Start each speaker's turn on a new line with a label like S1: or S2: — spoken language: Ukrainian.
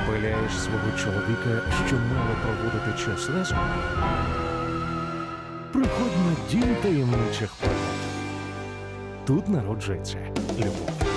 S1: Пиляєш свого чоловіка, що мало проводити час разом? Приходь на дім таємничих пригод. Тут народжується любов.